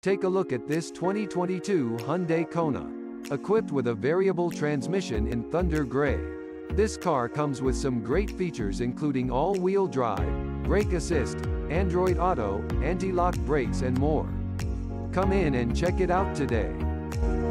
Take a look at this 2022 Hyundai Kona. Equipped with a variable transmission in Thunder Gray. This car comes with some great features including all-wheel drive, brake assist, Android Auto, anti-lock brakes and more. Come in and check it out today.